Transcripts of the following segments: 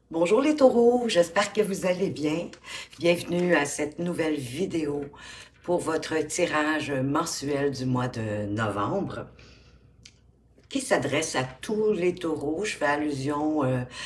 Bonjour les taureaux, j'espère que vous allez bien. Bienvenue à cette nouvelle vidéo pour votre tirage mensuel du mois de novembre qui s'adresse à tous les taureaux. Je fais allusion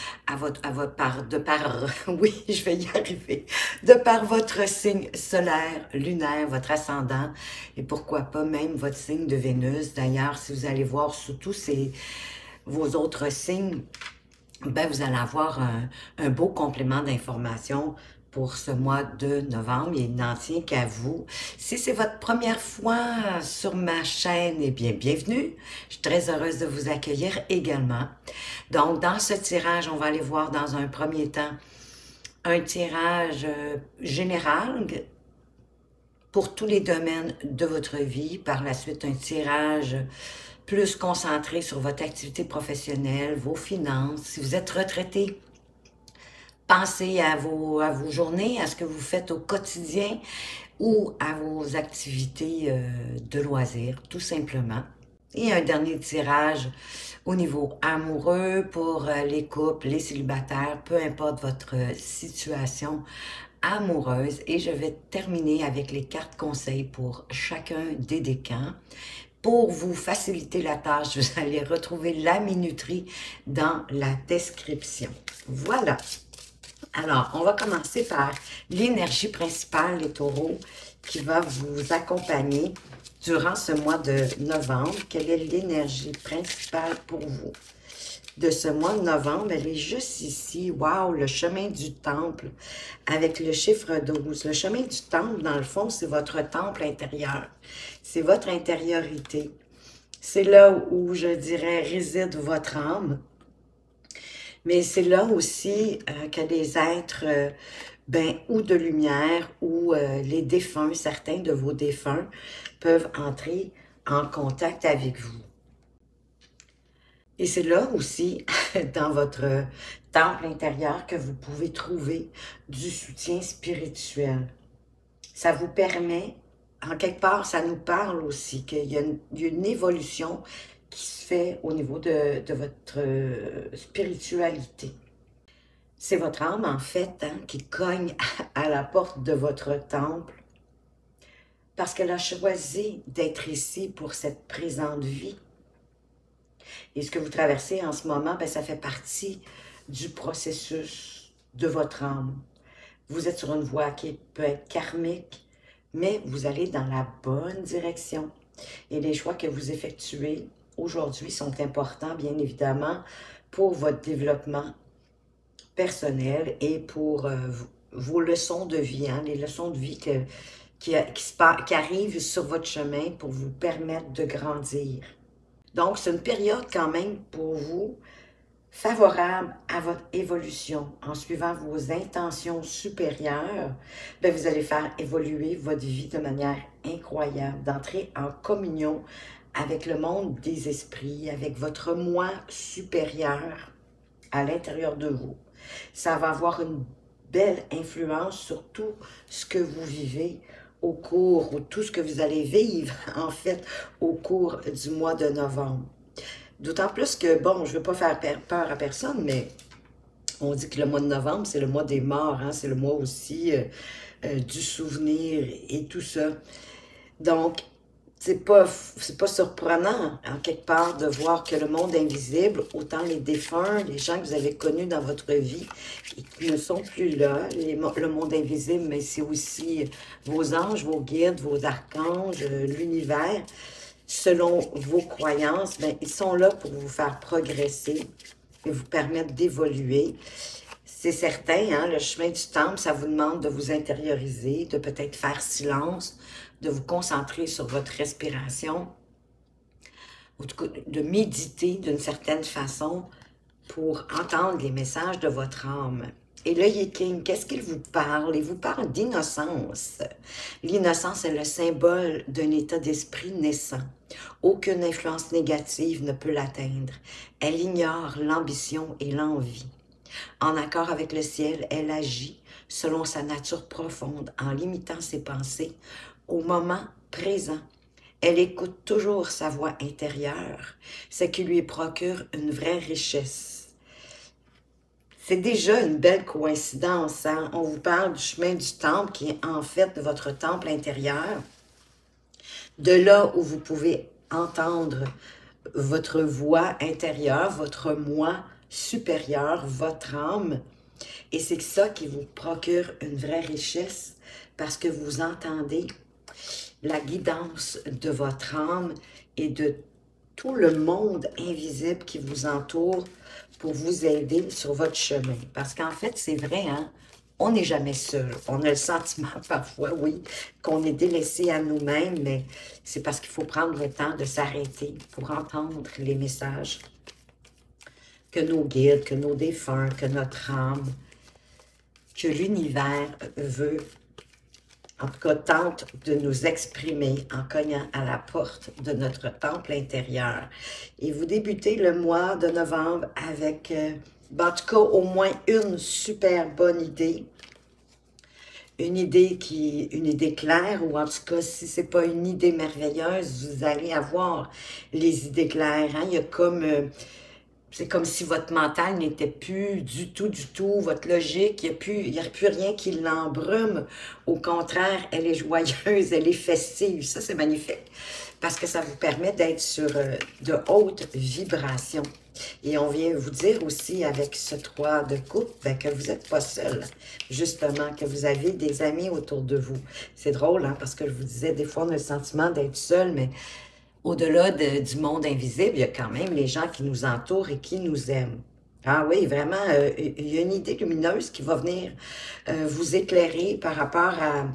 oui, je vais y arriver, de par votre signe solaire, lunaire, votre ascendant et pourquoi pas même votre signe de Vénus. D'ailleurs, si vous allez voir surtout vos autres signes, ben, vous allez avoir un beau complément d'informations pour ce mois de novembre. Il n'en tient qu'à vous. Si c'est votre première fois sur ma chaîne, eh bien, bienvenue. Je suis très heureuse de vous accueillir également. Donc, dans ce tirage, on va aller voir dans un premier temps un tirage général pour tous les domaines de votre vie. Par la suite, un tirage plus concentré sur votre activité professionnelle, vos finances. Si vous êtes retraité, pensez à vos journées, à ce que vous faites au quotidien ou à vos activités de loisirs, tout simplement. Et un dernier tirage au niveau amoureux pour les couples, les célibataires, peu importe votre situation amoureuse. Et je vais terminer avec les cartes conseils pour chacun des décans. Pour vous faciliter la tâche, vous allez retrouver la minuterie dans la description. Voilà. Alors, on va commencer par l'énergie principale, les taureaux, qui va vous accompagner durant ce mois de novembre. Quelle est l'énergie principale pour vous de ce mois de novembre? Elle est juste ici. Wow, le chemin du temple avec le chiffre 12. Le chemin du temple, dans le fond, c'est votre temple intérieur. C'est votre intériorité. C'est là où, je dirais, réside votre âme. Mais c'est là aussi que des êtres, ou de lumière, ou les défunts, certains de vos défunts, peuvent entrer en contact avec vous. Et c'est là aussi, dans votre temple intérieur, que vous pouvez trouver du soutien spirituel. Ça vous permet, en quelque part, ça nous parle aussi qu'il y a une évolution qui se fait au niveau de votre spiritualité. C'est votre âme, en fait, qui cogne à la porte de votre temple parce qu'elle a choisi d'être ici pour cette présente vie. Et ce que vous traversez en ce moment, ben, ça fait partie du processus de votre âme. Vous êtes sur une voie qui peut être karmique, mais vous allez dans la bonne direction. Et les choix que vous effectuez aujourd'hui sont importants, bien évidemment, pour votre développement personnel et pour vos leçons de vie, les leçons de vie qui arrivent sur votre chemin pour vous permettre de grandir. Donc, c'est une période quand même pour vous favorable à votre évolution. En suivant vos intentions supérieures, bien, vous allez faire évoluer votre vie de manière incroyable, d'entrer en communion avec le monde des esprits, avec votre moi supérieur à l'intérieur de vous. Ça va avoir une belle influence sur tout ce que vous vivez au cours, ou tout ce que vous allez vivre, en fait, au cours du mois de novembre. D'autant plus que, bon, je ne veux pas faire peur à personne, mais on dit que le mois de novembre, c'est le mois des morts, c'est le mois aussi du souvenir et tout ça. Donc, c'est pas surprenant, en quelque part, de voir que le monde invisible, autant les défunts, les gens que vous avez connus dans votre vie, et qui ne sont plus là, le monde invisible, mais c'est aussi vos anges, vos guides, vos archanges, l'univers, selon vos croyances, bien, ils sont là pour vous faire progresser et vous permettre d'évoluer. C'est certain, le chemin du temple, ça vous demande de vous intérioriser, de peut-être faire silence, de vous concentrer sur votre respiration, ou de méditer d'une certaine façon pour entendre les messages de votre âme. Et l'œil king, qu'est-ce qu'il vous parle? Il vous parle d'innocence. L'innocence est le symbole d'un état d'esprit naissant. Aucune influence négative ne peut l'atteindre. Elle ignore l'ambition et l'envie. En accord avec le ciel, elle agit selon sa nature profonde, en limitant ses pensées au moment présent. Elle écoute toujours sa voix intérieure, ce qui lui procure une vraie richesse. C'est déjà une belle coïncidence, hein? On vous parle du chemin du temple, qui est en fait votre temple intérieur. De là où vous pouvez entendre votre voix intérieure, votre moi supérieur, votre âme. Et c'est ça qui vous procure une vraie richesse parce que vous entendez la guidance de votre âme et de tout le monde invisible qui vous entoure pour vous aider sur votre chemin. Parce qu'en fait, c'est vrai, hein? On n'est jamais seul. On a le sentiment parfois, oui, qu'on est délaissé à nous-mêmes, mais c'est parce qu'il faut prendre le temps de s'arrêter pour entendre les messages que nos guides, que nos défunts, que notre âme, que l'univers veut, en tout cas tente de nous exprimer en cognant à la porte de notre temple intérieur. Et vous débutez le mois de novembre avec, en tout cas, au moins une super bonne idée. Une idée claire, ou en tout cas, si c'est pas une idée merveilleuse, vous allez avoir les idées claires. Hein? Il y a comme... c'est comme si votre mental n'était plus du tout, votre logique, il n'y a plus rien qui l'embrume. Au contraire, elle est joyeuse, elle est festive. Ça, c'est magnifique parce que ça vous permet d'être sur de hautes vibrations. Et on vient vous dire aussi avec ce 3 de coupe ben, que vous n'êtes pas seul, justement, que vous avez des amis autour de vous. C'est drôle, hein, parce que je vous disais, des fois, on a le sentiment d'être seul, mais au-delà du monde invisible, il y a quand même les gens qui nous entourent et qui nous aiment. Ah oui, vraiment, il y a une idée lumineuse qui va venir vous éclairer par rapport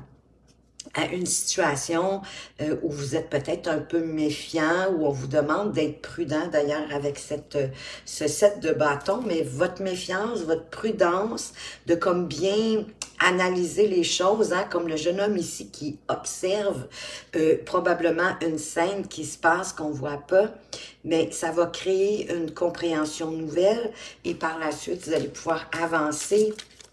à une situation où vous êtes peut-être un peu méfiant, où on vous demande d'être prudent, d'ailleurs, avec ce set de bâtons, mais votre méfiance, votre prudence, de comme bien analyser les choses, hein, comme le jeune homme ici qui observe probablement une scène qui se passe qu'on ne voit pas, mais ça va créer une compréhension nouvelle et par la suite, vous allez pouvoir avancer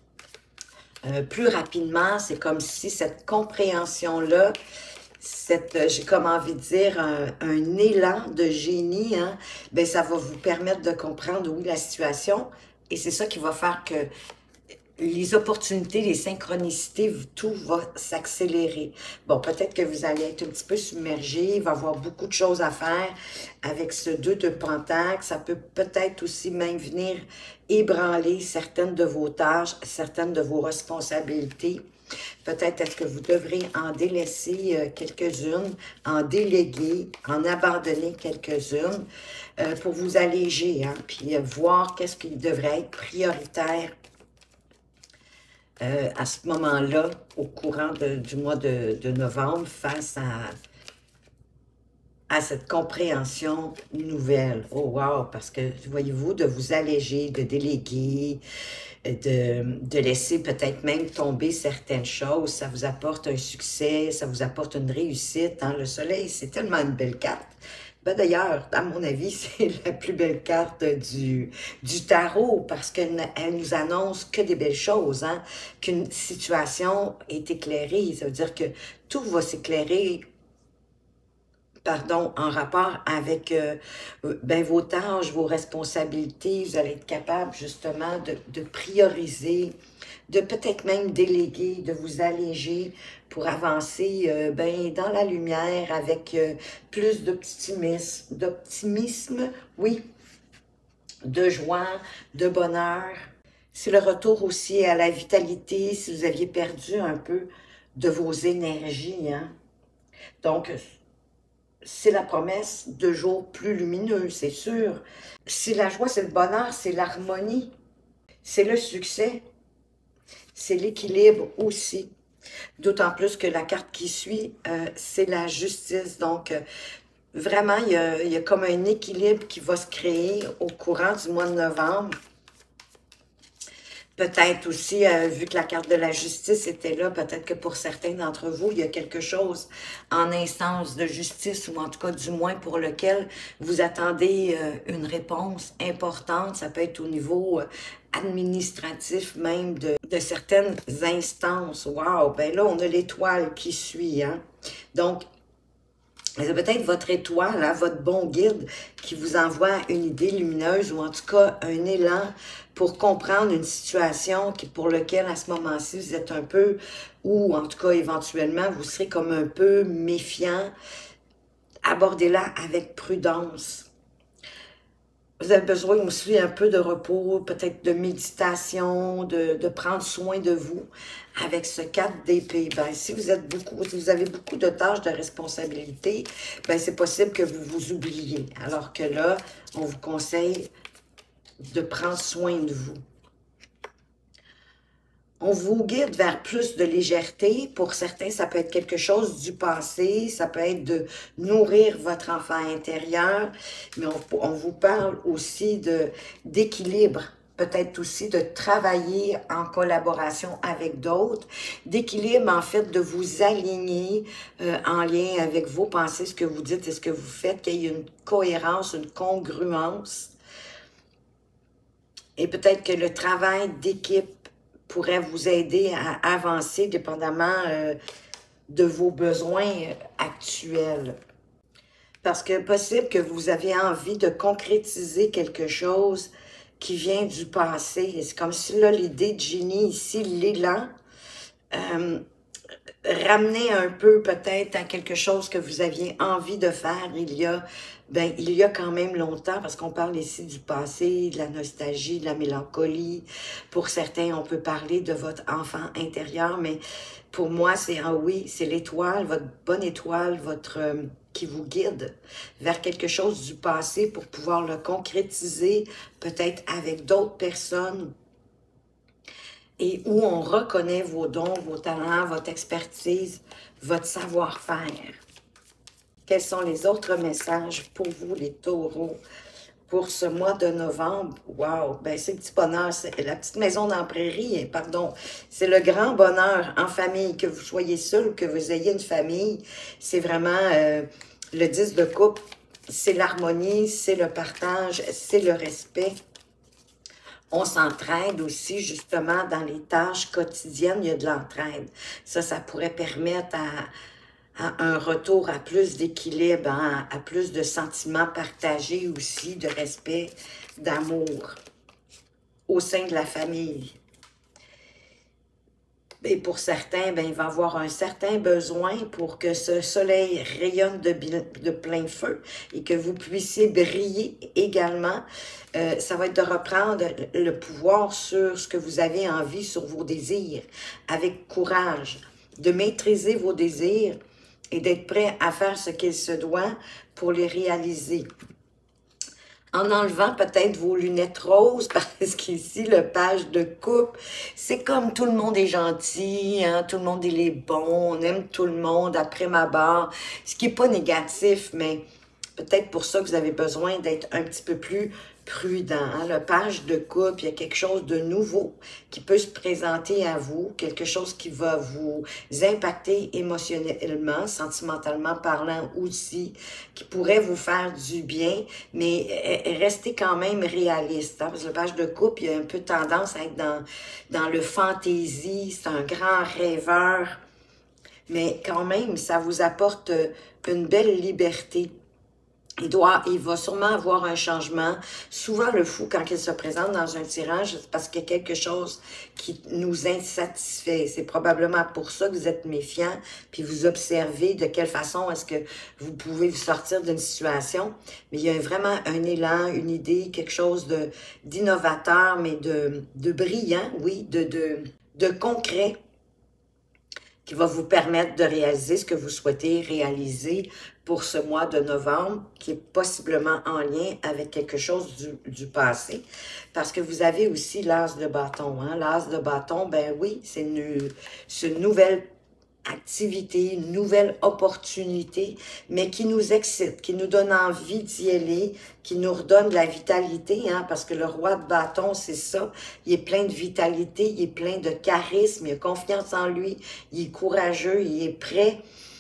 plus rapidement. C'est comme si cette compréhension-là, j'ai comme envie de dire, un élan de génie, hein, ben ça va vous permettre de comprendre, oui, la situation. Et c'est ça qui va faire que les opportunités, les synchronicités, tout va s'accélérer. Bon, peut-être que vous allez être un petit peu submergé, il va y avoir beaucoup de choses à faire avec ce 2 de Pentacle. Ça peut peut-être aussi même venir ébranler certaines de vos tâches, certaines de vos responsabilités. Peut-être est-ce que vous devrez en délaisser quelques-unes, en déléguer, en abandonner quelques-unes pour vous alléger, hein, puis voir qu'est-ce qui devrait être prioritaire à ce moment-là, au courant du mois de novembre, face à cette compréhension nouvelle. Oh wow! Parce que, voyez-vous, de vous alléger, de déléguer, de laisser peut-être même tomber certaines choses, ça vous apporte un succès, ça vous apporte une réussite. Hein? Le soleil, c'est tellement une belle carte. Ben d'ailleurs, à mon avis, c'est la plus belle carte du tarot parce qu'elle nous annonce que des belles choses, hein? Qu'une situation est éclairée. Ça veut dire que tout va s'éclairer, pardon, en rapport avec ben, vos tâches, vos responsabilités. Vous allez être capable justement de prioriser, de peut-être même déléguer, de vous alléger pour avancer ben, dans la lumière avec plus d'optimisme, oui, de joie, de bonheur. C'est le retour aussi à la vitalité, si vous aviez perdu un peu de vos énergies. Hein? Donc, c'est la promesse de jours plus lumineux, c'est sûr. C'est la joie, c'est le bonheur, c'est l'harmonie, c'est le succès. C'est l'équilibre aussi. D'autant plus que la carte qui suit, c'est la justice. Donc, vraiment, il y a comme un équilibre qui va se créer au courant du mois de novembre. Peut-être aussi, vu que la carte de la justice était là, peut-être que pour certains d'entre vous, il y a quelque chose en instance de justice, ou en tout cas du moins pour lequel vous attendez une réponse importante. Ça peut être au niveau administratif même de certaines instances. Wow! Ben là, on a l'étoile qui suit. Hein? Donc, C'est peut-être votre étoile, hein, votre bon guide qui vous envoie une idée lumineuse ou en tout cas un élan pour comprendre une situation pour laquelle à ce moment-ci vous êtes un peu, ou en tout cas éventuellement vous serez comme un peu méfiant. Abordez-la avec prudence. Vous avez besoin aussi un peu de repos, peut-être de méditation, de prendre soin de vous avec ce 4 d'épée. Ben, si vous avez beaucoup de tâches de responsabilité, ben, c'est possible que vous vous oubliez. Alors que là, on vous conseille de prendre soin de vous. On vous guide vers plus de légèreté. Pour certains, ça peut être quelque chose du passé. Ça peut être de nourrir votre enfant intérieur. Mais on vous parle aussi d'équilibre. Peut-être aussi de travailler en collaboration avec d'autres. D'équilibre, en fait, de vous aligner en lien avec vos pensées, ce que vous dites et ce que vous faites, qu'il y ait une cohérence, une congruence. Et peut-être que le travail d'équipe pourrait vous aider à avancer dépendamment de vos besoins actuels. Parce que possible que vous avez envie de concrétiser quelque chose qui vient du passé. C'est comme si là, l'idée de génie ici, l'élan, ramener un peu peut-être à quelque chose que vous aviez envie de faire il y a quand même longtemps, parce qu'on parle ici du passé, de la nostalgie, de la mélancolie. Pour certains, on peut parler de votre enfant intérieur, mais pour moi, oui, c'est l'étoile, votre bonne étoile, qui vous guide vers quelque chose du passé pour pouvoir le concrétiser, peut-être avec d'autres personnes, et où on reconnaît vos dons, vos talents, votre expertise, votre savoir-faire. Quels sont les autres messages pour vous, les taureaux, pour ce mois de novembre? Wow! Ben, c'est le petit bonheur, c'est la petite maison dans la prairie, pardon. C'est le grand bonheur en famille, que vous soyez seul ou que vous ayez une famille. C'est vraiment le 10 de coupe, c'est l'harmonie, c'est le partage, c'est le respect. On s'entraide aussi, justement, dans les tâches quotidiennes, il y a de l'entraide. Ça pourrait permettre à un retour à plus d'équilibre, hein, à plus de sentiments partagés aussi, de respect, d'amour au sein de la famille. Et pour certains, ben, il va y avoir un certain besoin pour que ce soleil rayonne de plein feu et que vous puissiez briller également. Ça va être de reprendre le pouvoir sur ce que vous avez envie, sur vos désirs, avec courage, de maîtriser vos désirs et d'être prêt à faire ce qu'il se doit pour les réaliser. En enlevant peut-être vos lunettes roses, parce qu'ici, le page de coupe, c'est comme tout le monde est gentil, hein, tout le monde il est bon, on aime tout le monde après ma barre, ce qui n'est pas négatif, mais peut-être pour ça que vous avez besoin d'être un petit peu plus prudent. Hein. Le page de coupe, il y a quelque chose de nouveau qui peut se présenter à vous, quelque chose qui va vous impacter émotionnellement, sentimentalement parlant aussi, qui pourrait vous faire du bien, mais restez quand même réaliste. Hein, parce que le page de coupe, il y a un peu tendance à être dans le fantaisie, c'est un grand rêveur, mais quand même, ça vous apporte une belle liberté. Il va sûrement avoir un changement. Souvent, le fou, quand il se présente dans un tirage, c'est parce qu'il y a quelque chose qui nous insatisfait. C'est probablement pour ça que vous êtes méfiant, puis vous observez de quelle façon est-ce que vous pouvez vous sortir d'une situation. Mais il y a vraiment un élan, une idée, quelque chose d'innovateur, mais de brillant, oui, de concret, qui va vous permettre de réaliser ce que vous souhaitez réaliser pour ce mois de novembre, qui est possiblement en lien avec quelque chose du passé. Parce que vous avez aussi l'as de bâton. Hein? L'as de bâton, ben oui, c'est une nouvelle activité, une nouvelle opportunité, mais qui nous excite, qui nous donne envie d'y aller, qui nous redonne de la vitalité, hein, parce que le roi de bâton, c'est ça, il est plein de vitalité, il est plein de charisme, il a confiance en lui, il est courageux, il est prêt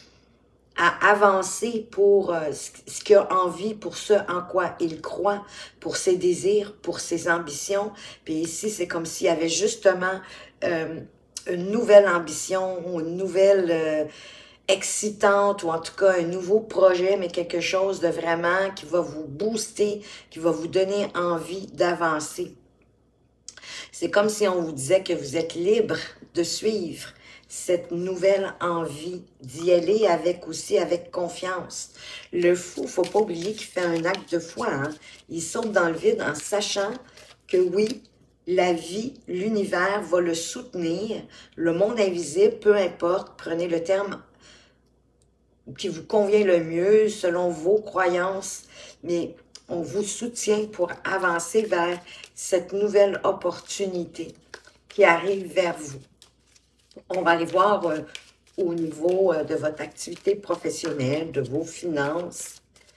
à avancer pour ce qu'il a envie, pour ce en quoi il croit, pour ses désirs, pour ses ambitions. Puis ici, c'est comme s'il y avait justement une nouvelle ambition, une nouvelle excitante ou en tout cas un nouveau projet, mais quelque chose de vraiment qui va vous booster, qui va vous donner envie d'avancer. C'est comme si on vous disait que vous êtes libre de suivre cette nouvelle envie, d'y aller avec confiance. Le fou, faut pas oublier qu'il fait un acte de foi, hein? Il saute dans le vide en sachant que oui, la vie, l'univers va le soutenir, le monde invisible, peu importe, prenez le terme qui vous convient le mieux selon vos croyances, mais on vous soutient pour avancer vers cette nouvelle opportunité qui arrive vers vous. On va aller voir au niveau de votre activité professionnelle, de vos finances.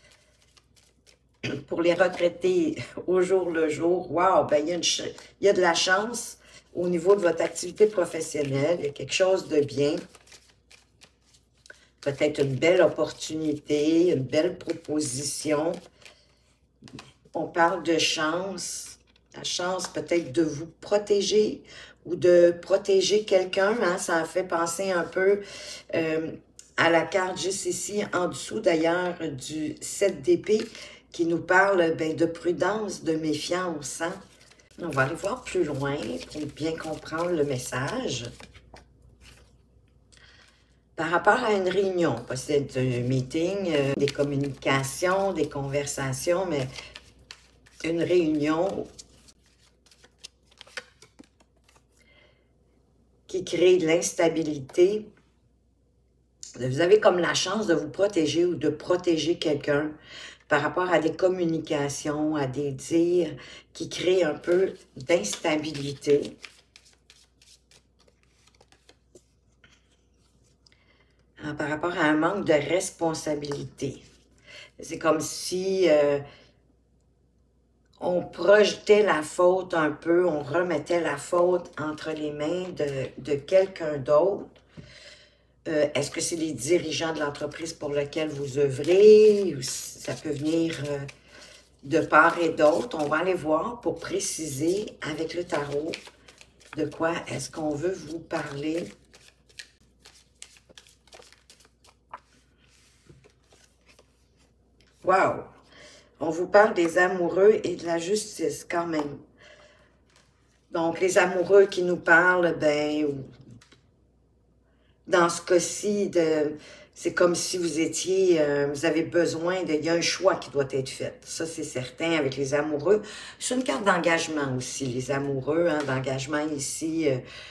Pour les retraités au jour le jour, wow, ben, il y a de la chance au niveau de votre activité professionnelle, il y a quelque chose de bien. Peut-être une belle opportunité, une belle proposition. On parle de chance, la chance peut-être de vous protéger ou de protéger quelqu'un, hein? Ça a fait penser un peu à la carte juste ici, en dessous d'ailleurs du 7 d'épée, qui nous parle ben, de prudence, de méfiance. Hein? On va aller voir plus loin pour bien comprendre le message. Par rapport à une réunion, peut-être un meeting, des communications, des conversations, mais une réunion qui crée de l'instabilité, vous avez comme la chance de vous protéger ou de protéger quelqu'un par rapport à des communications, à des dires qui créent un peu d'instabilité. Par rapport à un manque de responsabilité. C'est comme si on projetait la faute un peu, on remettait la faute entre les mains de quelqu'un d'autre. Est-ce que c'est les dirigeants de l'entreprise pour laquelle vous œuvrez? Ou ça peut venir de part et d'autre. On va aller voir pour préciser avec le tarot de quoi est-ce qu'on veut vous parler. Wow! On vous parle des amoureux et de la justice quand même. Donc, les amoureux qui nous parlent, ben, dans ce cas-ci, c'est comme si vous étiez, vous avez besoin il y a un choix qui doit être fait. Ça, c'est certain avec les amoureux. C'est une carte d'engagement aussi, les amoureux, hein, d'engagement ici,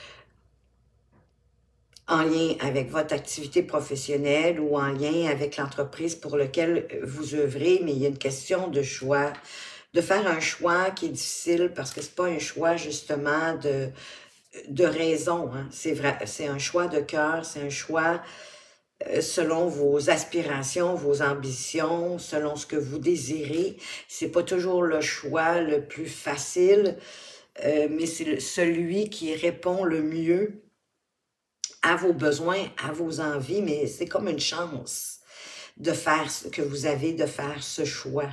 en lien avec votre activité professionnelle ou en lien avec l'entreprise pour laquelle vous œuvrez, mais il y a une question de choix, de faire un choix qui est difficile parce que c'est pas un choix justement de raison, hein. C'est vrai, c'est un choix de cœur, c'est un choix selon vos aspirations, vos ambitions, selon ce que vous désirez. C'est pas toujours le choix le plus facile, mais c'est celui qui répond le mieux à vos besoins, à vos envies, mais c'est comme une chance de faire ce que vous avez, de faire ce choix.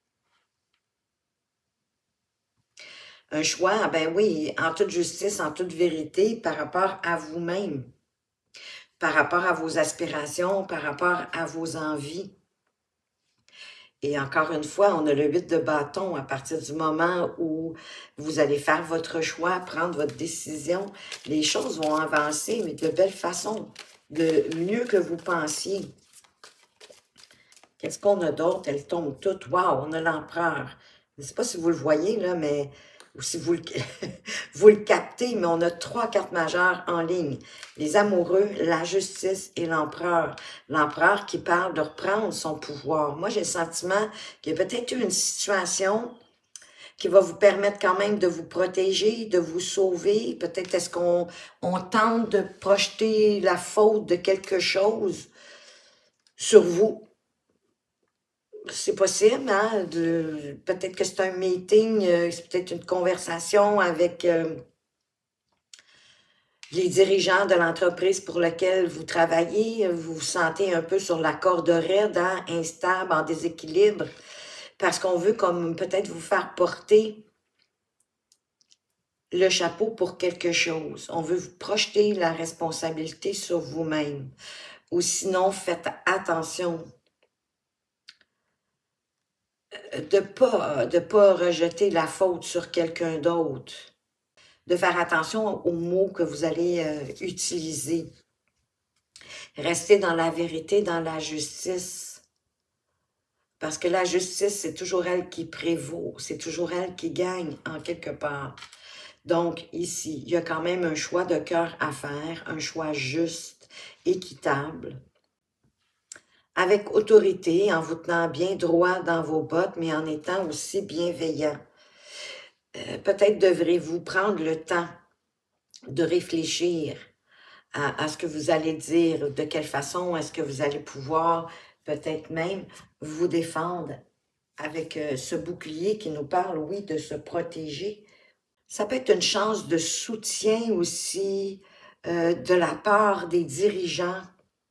Un choix, ben oui, en toute justice, en toute vérité, par rapport à vous-même, par rapport à vos aspirations, par rapport à vos envies. Et encore une fois, on a le 8 de bâton à partir du moment où vous allez faire votre choix, prendre votre décision. Les choses vont avancer, mais de belle façon, de mieux que vous pensiez. Qu'est-ce qu'on a d'autre? Elles tombent toutes. Wow, on a l'empereur. Je ne sais pas si vous le voyez, là, mais ou si vous le, vous le captez, mais on a 3 cartes majeures en ligne. Les amoureux, la justice et l'empereur. L'empereur qui parle de reprendre son pouvoir. Moi, j'ai le sentiment qu'il y a peut-être eu une situation qui va vous permettre quand même de vous protéger, de vous sauver. Peut-être est-ce qu'on tente de projeter la faute de quelque chose sur vous. C'est possible, hein? Peut-être que c'est un meeting, c'est peut-être une conversation avec les dirigeants de l'entreprise pour laquelle vous travaillez. Vous vous sentez un peu sur la corde raide, hein? Instable, en déséquilibre, parce qu'on veut comme peut-être vous faire porter le chapeau pour quelque chose. On veut vous projeter la responsabilité sur vous-même. Ou sinon, faites attention de pas rejeter la faute sur quelqu'un d'autre, de faire attention aux mots que vous allez utiliser. Restez dans la vérité, dans la justice, parce que la justice, c'est toujours elle qui prévaut, c'est toujours elle qui gagne en quelque part. Donc ici, il y a quand même un choix de cœur à faire, un choix juste, équitable, avec autorité, en vous tenant bien droit dans vos bottes, mais en étant aussi bienveillant. Peut-être devrez-vous prendre le temps de réfléchir à ce que vous allez dire, de quelle façon est-ce que vous allez pouvoir peut-être même vous défendre avec ce bouclier qui nous parle, oui, de se protéger. Ça peut être une chance de soutien aussi de la part des dirigeants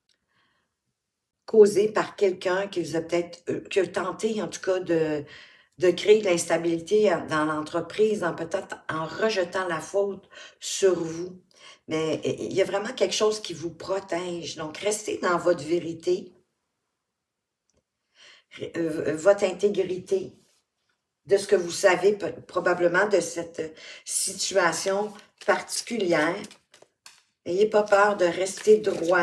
causée par quelqu'un qui vous a peut-être qui a tenté en tout cas de créer de l'instabilité dans l'entreprise, peut-être en rejetant la faute sur vous. Mais il y a vraiment quelque chose qui vous protège. Donc, restez dans votre vérité, votre intégrité, de ce que vous savez probablement de cette situation particulière. N'ayez pas peur de rester droit.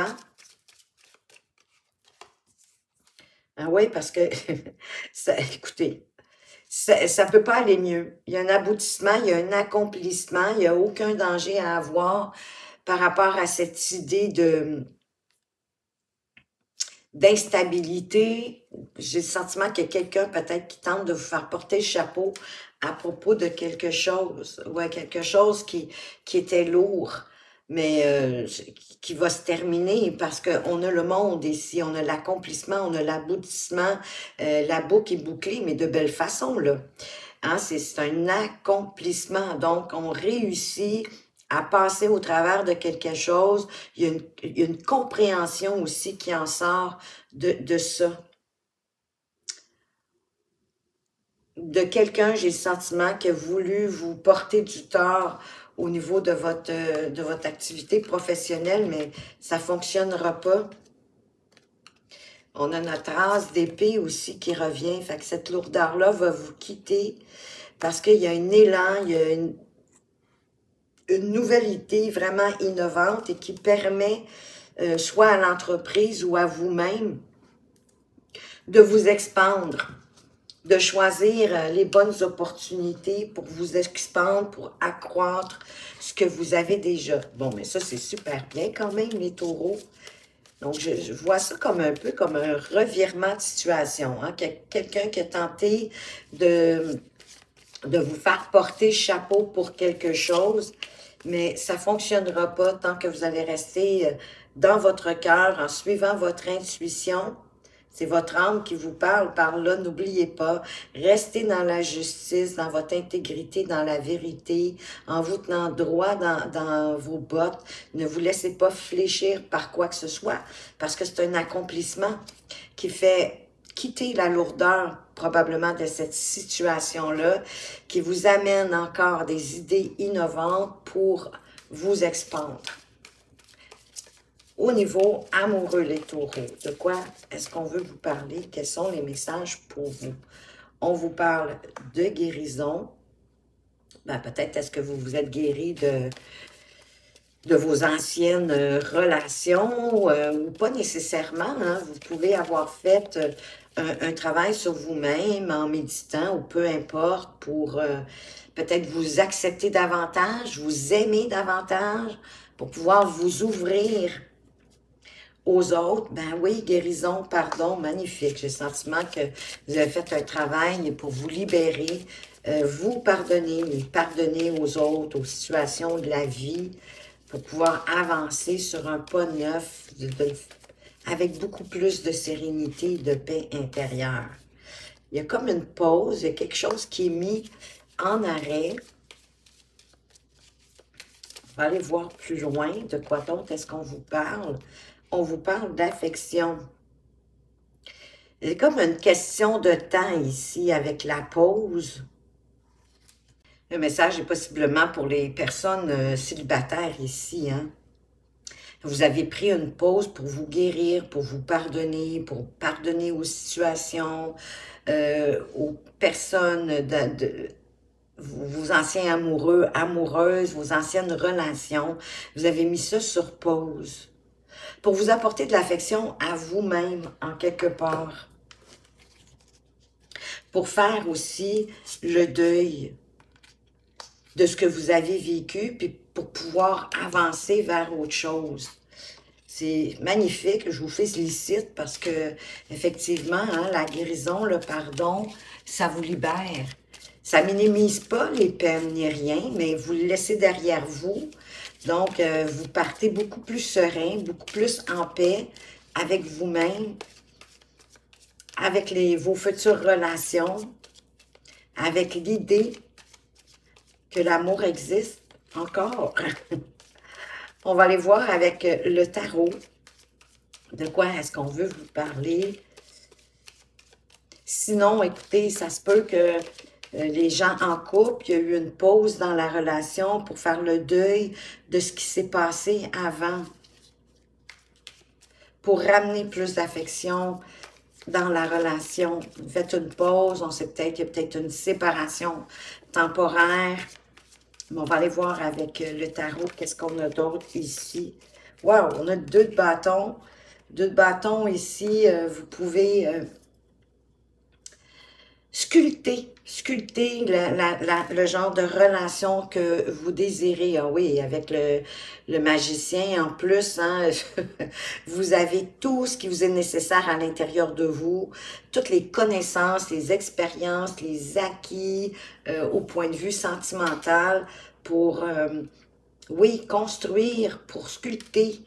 Ah oui, parce que, écoutez, ça ne peut pas aller mieux. Il y a un aboutissement, il y a un accomplissement, il n'y a aucun danger à avoir par rapport à cette idée d'instabilité. J'ai le sentiment qu'il y a quelqu'un peut-être qui tente de vous faire porter le chapeau à propos de quelque chose, ouais, quelque chose qui était lourd, mais qui va se terminer parce qu'on a le monde ici, on a l'accomplissement, on a l'aboutissement, la boucle est bouclée, mais de belle façon, là. Hein, c'est un accomplissement, donc on réussit à passer au travers de quelque chose. Il y a une compréhension aussi qui en sort de ça. De quelqu'un, j'ai le sentiment qui a voulu vous porter du tort au niveau de votre activité professionnelle, mais ça ne fonctionnera pas. On a notre race d'épée aussi qui revient, fait que cette lourdeur-là va vous quitter parce qu'il y a un élan, il y a une nouvelle idée vraiment innovante et qui permet soit à l'entreprise ou à vous-même de vous expandre, de choisir les bonnes opportunités pour vous expandre, pour accroître ce que vous avez déjà. Bon, mais ça, c'est super bien quand même, les taureaux. Donc, je vois ça comme un peu comme un revirement de situation. Hein? Quelqu'un qui a tenté de vous faire porter chapeau pour quelque chose, mais ça ne fonctionnera pas tant que vous allez rester dans votre cœur en suivant votre intuition. C'est votre âme qui vous parle par là. N'oubliez pas, restez dans la justice, dans votre intégrité, dans la vérité, en vous tenant droit dans vos bottes. Ne vous laissez pas fléchir par quoi que ce soit, parce que c'est un accomplissement qui fait quitter la lourdeur probablement de cette situation-là, qui vous amène encore des idées innovantes pour vous expandre. Au niveau amoureux, les taureaux, de quoi est-ce qu'on veut vous parler? Quels sont les messages pour vous? On vous parle de guérison. Ben, peut-être est-ce que vous vous êtes guéri de vos anciennes relations ou pas nécessairement. Hein? Vous pouvez avoir fait un travail sur vous-même en méditant ou peu importe pour peut-être vous accepter davantage, vous aimer davantage pour pouvoir vous ouvrir aux autres. Ben oui, guérison, pardon, magnifique. J'ai le sentiment que vous avez fait un travail pour vous libérer, vous pardonner, mais pardonner aux autres, aux situations de la vie, pour pouvoir avancer sur un pas neuf avec beaucoup plus de sérénité et de paix intérieure. Il y a comme une pause, il y a quelque chose qui est mis en arrêt. On va aller voir plus loin de quoi d'autre est-ce qu'on vous parle. On vous parle d'affection. C'est comme une question de temps ici avec la pause. Le message est possiblement pour les personnes célibataires ici. Hein? Vous avez pris une pause pour vous guérir, pour pardonner aux situations, aux personnes, vos anciens amoureux, amoureuses, vos anciennes relations. Vous avez mis ça sur pause pour vous apporter de l'affection à vous-même en quelque part. Pour faire aussi le deuil de ce que vous avez vécu, puis pour pouvoir avancer vers autre chose. C'est magnifique, je vous félicite parce que, effectivement, hein, la guérison, le pardon, ça vous libère. Ça minimise pas les peines ni rien, mais vous le laissez derrière vous. Donc, vous partez beaucoup plus serein, beaucoup plus en paix avec vous-même, avec vos futures relations, avec l'idée que l'amour existe encore. On va aller voir avec le tarot. De quoi est-ce qu'on veut vous parler? Sinon, écoutez, ça se peut que les gens en couple, il y a eu une pause dans la relation pour faire le deuil de ce qui s'est passé avant. Pour ramener plus d'affection dans la relation. Faites une pause, on sait peut-être qu'il y a peut-être une séparation temporaire. Mais on va aller voir avec le tarot, qu'est-ce qu'on a d'autre ici. Wow, on a 2 de bâtons. 2 de bâtons ici, vous pouvez sculpter le genre de relation que vous désirez. Ah oui, avec le magicien en plus, hein, vous avez tout ce qui vous est nécessaire à l'intérieur de vous, toutes les connaissances, les expériences, les acquis au point de vue sentimental pour, oui, construire, pour sculpter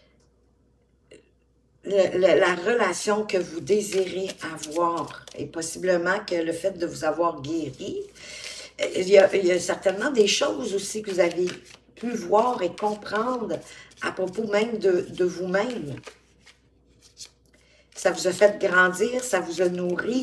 la relation que vous désirez avoir et possiblement que le fait de vous avoir guéri, il y a certainement des choses aussi que vous avez pu voir et comprendre à propos même de vous-même. Ça vous a fait grandir, ça vous a nourri.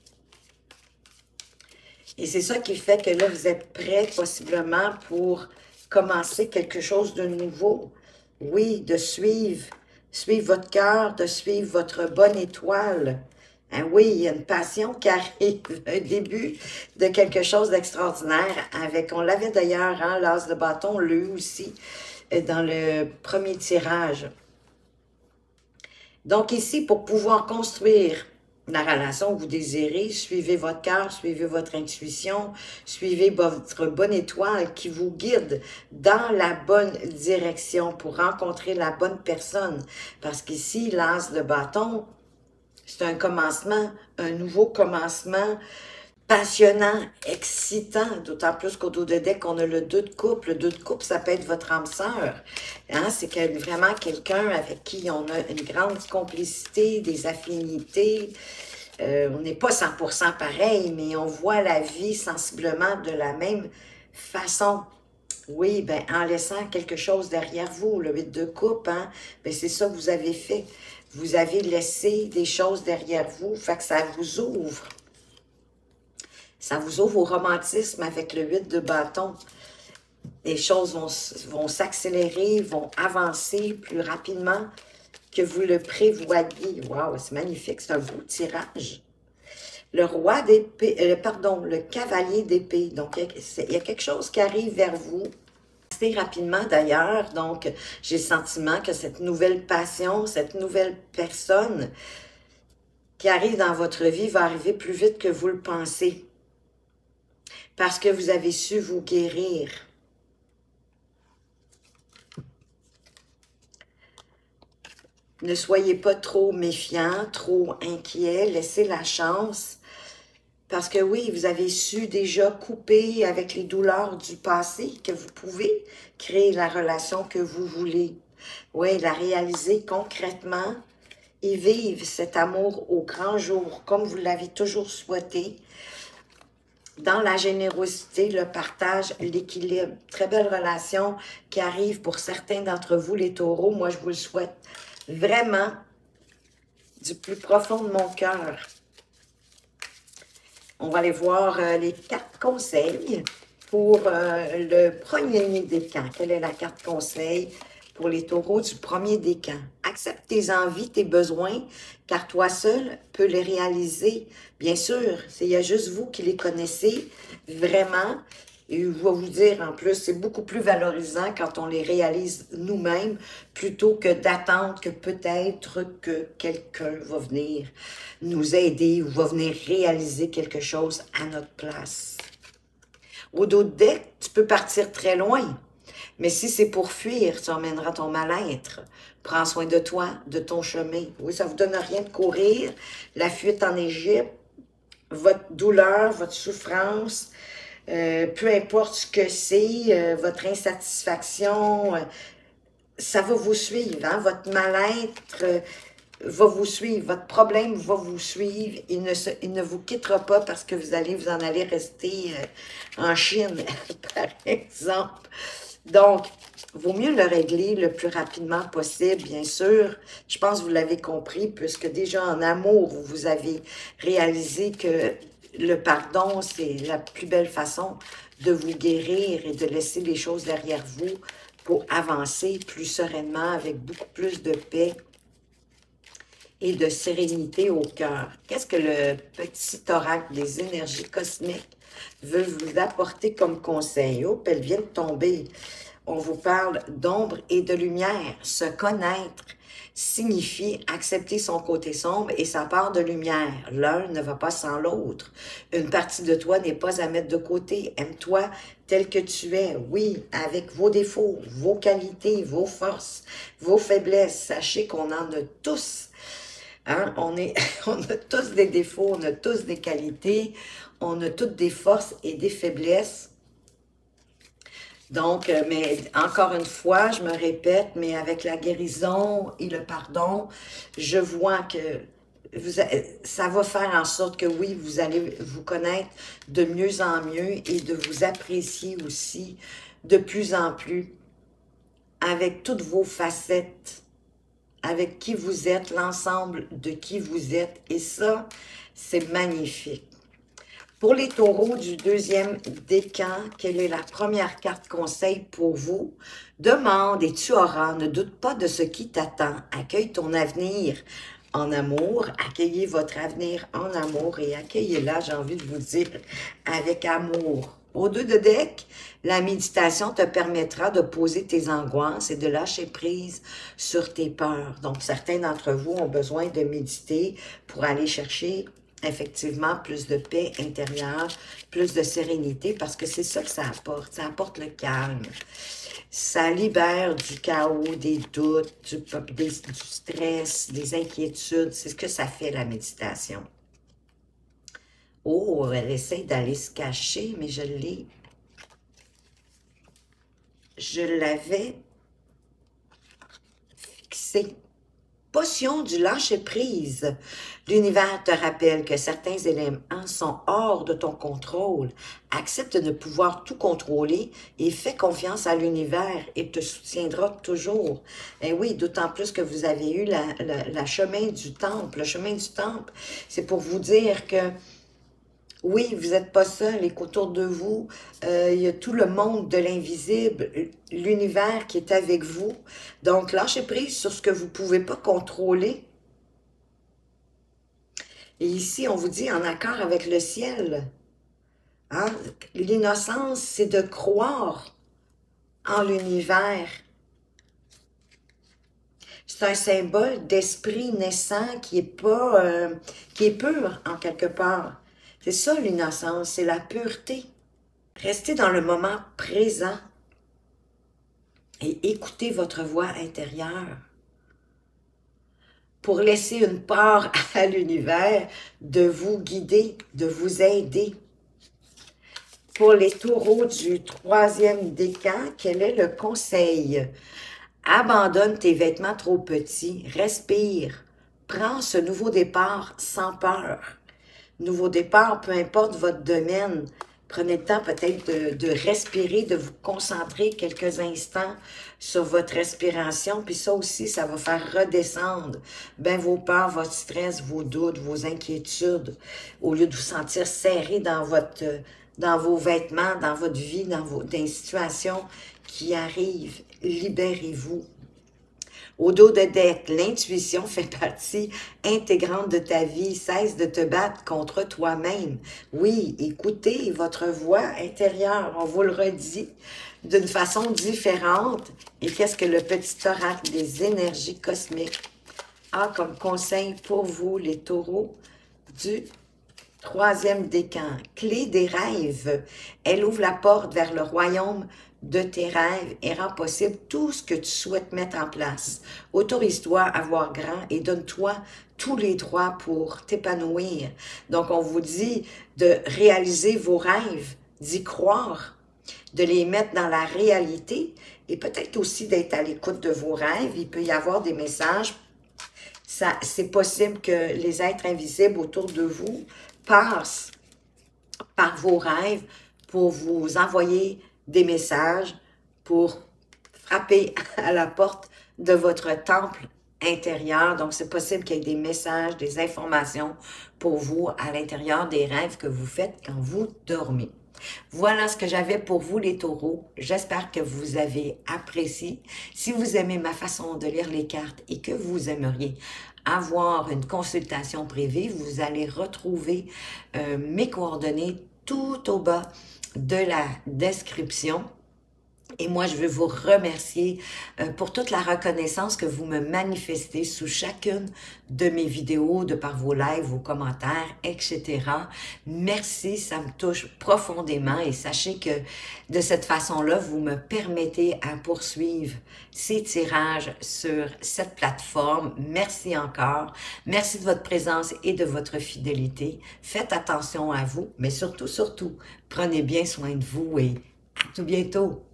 Et c'est ça qui fait que là, vous êtes prêt possiblement pour commencer quelque chose de nouveau. Oui, de suivre votre cœur, de suivre votre bonne étoile. Hein, oui, il y a une passion qui arrive, un début de quelque chose d'extraordinaire. On l'avait d'ailleurs, hein, l'as de bâton, lui aussi, dans le premier tirage. Donc ici, pour pouvoir construire la relation que vous désirez, suivez votre cœur, suivez votre intuition, suivez votre bonne étoile qui vous guide dans la bonne direction pour rencontrer la bonne personne. Parce qu'ici, l'as de bâton, c'est un commencement, un nouveau commencement passionnant, excitant, d'autant plus qu'au dos de deck, on a le 2 de coupe. Le 2 de coupe, ça peut être votre âme sœur. Hein? C'est vraiment quelqu'un avec qui on a une grande complicité, des affinités. On n'est pas 100% pareil, mais on voit la vie sensiblement de la même façon. Oui, ben en laissant quelque chose derrière vous, le 8 de coupe, hein, ben c'est ça que vous avez fait. Vous avez laissé des choses derrière vous, fait que ça vous ouvre. Ça vous ouvre au romantisme avec le 8 de bâton. Les choses vont s'accélérer, vont avancer plus rapidement que vous le prévoyez. Wow, c'est magnifique, c'est un beau tirage. Le roi d'épée, pardon, le cavalier d'épée. Donc, il y a quelque chose qui arrive vers vous assez rapidement d'ailleurs. Donc, j'ai le sentiment que cette nouvelle passion, cette nouvelle personne qui arrive dans votre vie va arriver plus vite que vous le pensez. Parce que vous avez su vous guérir. Ne soyez pas trop méfiant, trop inquiet. Laissez la chance. Parce que oui, vous avez su déjà couper avec les douleurs du passé, que vous pouvez créer la relation que vous voulez. Oui, la réaliser concrètement et vivre cet amour au grand jour, comme vous l'avez toujours souhaité. Dans la générosité, le partage, l'équilibre. Très belle relation qui arrive pour certains d'entre vous, les taureaux. Moi, je vous le souhaite vraiment du plus profond de mon cœur. On va aller voir les 4 conseils pour le premier décan. Quelle est la carte conseil pour les taureaux du premier décan. Accepte tes envies, tes besoins, car toi seul peux les réaliser. Bien sûr, il y a juste vous qui les connaissez vraiment. Et je vais vous dire, en plus, c'est beaucoup plus valorisant quand on les réalise nous-mêmes, plutôt que d'attendre que peut-être que quelqu'un va venir nous aider ou va venir réaliser quelque chose à notre place. Au dos de deck, tu peux partir très loin. Mais si c'est pour fuir, tu emmèneras ton mal-être. Prends soin de toi, de ton chemin. Oui, ça ne vous donne rien de courir. La fuite en Égypte, votre douleur, votre souffrance, peu importe ce que c'est, votre insatisfaction, ça va vous suivre. Hein? Votre mal-être va vous suivre. Votre problème va vous suivre. Il ne vous quittera pas parce que vous en allez rester en Chine, par exemple. Donc, vaut mieux le régler le plus rapidement possible, bien sûr. Je pense que vous l'avez compris, puisque déjà en amour, vous avez réalisé que le pardon, c'est la plus belle façon de vous guérir et de laisser les choses derrière vous pour avancer plus sereinement, avec beaucoup plus de paix et de sérénité au cœur. Qu'est-ce que le petit oracle des énergies cosmiques veut vous apporter comme conseil? Oh, elle vient de tomber. On vous parle d'ombre et de lumière. Se connaître signifie accepter son côté sombre et sa part de lumière. L'un ne va pas sans l'autre. Une partie de toi n'est pas à mettre de côté. Aime-toi tel que tu es. Oui, avec vos défauts, vos qualités, vos forces, vos faiblesses. Sachez qu'on en a tous. Hein? On a tous des défauts, on a tous des qualités, on a toutes des forces et des faiblesses. Donc, mais encore une fois, je me répète, mais avec la guérison et le pardon, je vois que ça va faire en sorte que oui, vous allez vous connaître de mieux en mieux et de vous apprécier aussi de plus en plus avec toutes vos facettes, avec qui vous êtes, l'ensemble de qui vous êtes. Et ça, c'est magnifique. Pour les taureaux du deuxième décan, quelle est la première carte conseil pour vous? Demande et tu auras, ne doute pas de ce qui t'attend. Accueille ton avenir en amour, accueillez votre avenir en amour et accueillez-la, j'ai envie de vous dire, avec amour. Au deux de deck, la méditation te permettra de poser tes angoisses et de lâcher prise sur tes peurs. Donc, certains d'entre vous ont besoin de méditer pour aller chercher effectivement plus de paix intérieure, plus de sérénité, parce que c'est ça que ça apporte le calme. Ça libère du chaos, des doutes, du stress, des inquiétudes, c'est ce que ça fait la méditation. Oh, elle essaie d'aller se cacher, mais je l'avais fixée. Potion du lâcher-prise. L'univers te rappelle que certains éléments sont hors de ton contrôle. Accepte de ne pouvoir tout contrôler et fais confiance à l'univers et te soutiendra toujours. Et oui, d'autant plus que vous avez eu le chemin du temple. Le chemin du temple, c'est pour vous dire que oui, vous n'êtes pas seul et qu'autour de vous, il y a tout le monde de l'invisible, l'univers qui est avec vous. Donc, lâchez prise sur ce que vous ne pouvez pas contrôler. Et ici, on vous dit en accord avec le ciel. Hein? L'innocence, c'est de croire en l'univers. C'est un symbole d'esprit naissant qui est pur en quelque part. C'est ça l'innocence, c'est la pureté. Restez dans le moment présent et écoutez votre voix intérieure pour laisser une part à l'univers de vous guider, de vous aider. Pour les taureaux du troisième décan, quel est le conseil? Abandonne tes vêtements trop petits, respire, prends ce nouveau départ sans peur. Nouveau départ, peu importe votre domaine, prenez le temps peut-être de respirer, de vous concentrer quelques instants sur votre respiration, puis ça aussi, ça va faire redescendre ben vos peurs, votre stress, vos doutes, vos inquiétudes, au lieu de vous sentir serré dans vos vêtements, dans votre vie, dans les situations qui arrivent. Libérez-vous, Au dos de deck, l'intuition fait partie intégrante de ta vie. Cesse de te battre contre toi-même. Oui, écoutez votre voix intérieure. On vous le redit d'une façon différente. Et qu'est-ce que le petit oracle des énergies cosmiques a comme conseil pour vous, les taureaux du troisième décan? Clé des rêves. Elle ouvre la porte vers le royaume de tes rêves et rend possible tout ce que tu souhaites mettre en place. Autorise-toi à voir grand et donne-toi tous les droits pour t'épanouir. Donc, on vous dit de réaliser vos rêves, d'y croire, de les mettre dans la réalité et peut-être aussi d'être à l'écoute de vos rêves. Il peut y avoir des messages. C'est possible que les êtres invisibles autour de vous passent par vos rêves pour vous envoyer des messages, pour frapper à la porte de votre temple intérieur. Donc, c'est possible qu'il y ait des messages, des informations pour vous à l'intérieur des rêves que vous faites quand vous dormez. Voilà ce que j'avais pour vous, les taureaux. J'espère que vous avez apprécié. Si vous aimez ma façon de lire les cartes et que vous aimeriez avoir une consultation privée, vous allez retrouver mes coordonnées tout au bas de la description. Et moi, je veux vous remercier pour toute la reconnaissance que vous me manifestez sous chacune de mes vidéos, de par vos lives, vos commentaires, etc. Merci, ça me touche profondément et sachez que de cette façon-là, vous me permettez à poursuivre ces tirages sur cette plateforme. Merci encore. Merci de votre présence et de votre fidélité. Faites attention à vous, mais surtout, prenez bien soin de vous et à tout bientôt.